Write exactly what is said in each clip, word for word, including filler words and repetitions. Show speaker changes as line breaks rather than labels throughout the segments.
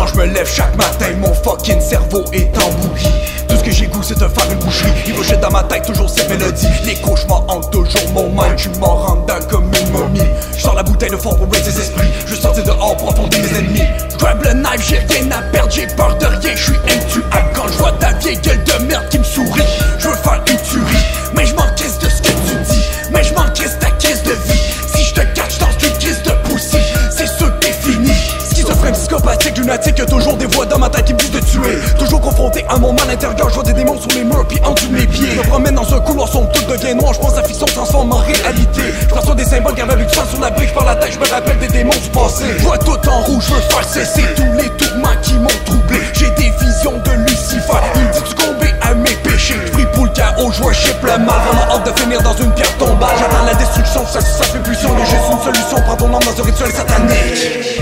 je me lève chaque matin, mon fucking cerveau est en bouillie. Tout ce que j'ai goût c'est de faire une boucherie. Il va dans ma tête toujours cette mélodie. Les cauchemars hantent toujours mon mind. J'suis mort en dedans comme une momie. J'sors la bouteille de fort pour raise ses esprits. Je sortis dehors pour affronter mes ennemis. J'grab le knife, j'ai rien à perdre, j'ai peur de rien. J'suis intuable quand j'vois ta vieille gueule de merde qui me sourit. J'veux faire une tuerie, mais j'm'en crisse de ce que tu dis. Mais j'm'en crisse ta crise de vie. Si j'te catch dans une crise de poussie, c'est sûr que t'es fini. Schizophrène, psychopathique, lunatique, y'a toujours des voix dans ma tête qui me disent de tuer. Toujours confronté à mon mal intérieur, je vois des démons sur les murs puis en dessous de mes pieds. Je me promène dans un couloir sombre, tout devient noir, je pense la fiction se transforme en réalité. Je perçois des symboles gravés avec du sang sur la brique par la tête, je me rappelle des démons du passé. Je vois tout en rouge, je veux faire cesser tous les tourments qui m'ont troublé. J'ai des visions de Lucifer, il me dit tu combais à mes péchés. Je prie pour le chaos, je worship le mal, vraiment hâte de finir dans une pierre tombale. J'attends la destruction, ça ça fait pulsion, mais juste une solution, prends ton âme dans un rituel satanique.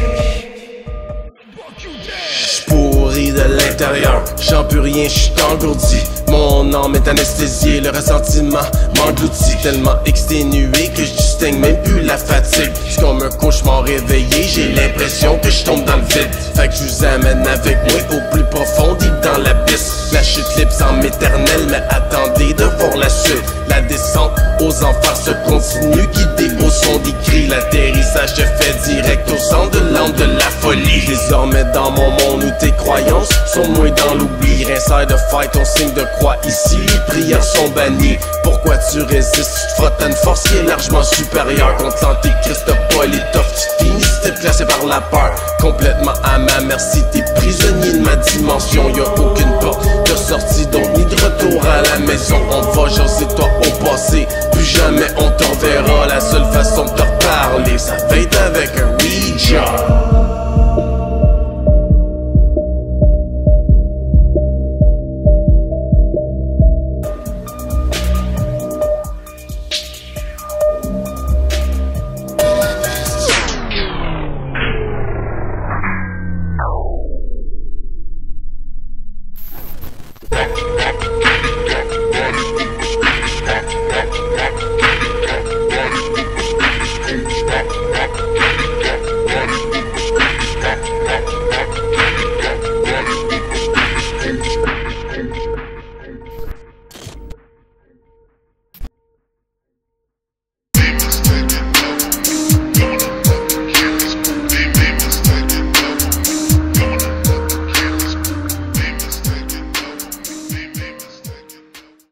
Pourri de l'intérieur, j'en peux rien, j'suis engourdi. Mon âme est anesthésiée, le ressentiment m'engloutit. Tellement exténué que je distingue même plus la fatigue. C'est comme un cauchemar réveillé, j'ai l'impression que je tombe dans le vide. Fait que je vous amène avec moi au plus profond, deep dans l'abysse. La chute libre semble éternelle, mais attendez de voir la suite. La descente aux enfers se continue, guidée au son des cris. L'atterrissage se fait direct au centre de l'âme de la folie. Désormais dans mon monde où tes croyances sont moins dans l'oubli. Inside the fight, on signe de croix ici, les prières sont bannies. Pourquoi tu résistes? Tu te frottes à une force qui est largement supérieure. Contre l'antéchrist, t'as pas l'étoffe, tu finis t'es placé par la peur. Complètement à ma merci, t'es prisonnier de ma dimension. Y'a aucune porte de sortie, donc ni de retour à la maison. On va jaser toi au passé, plus jamais on te reverra. La seule façon de te reparler, ça va être avec un Ouija.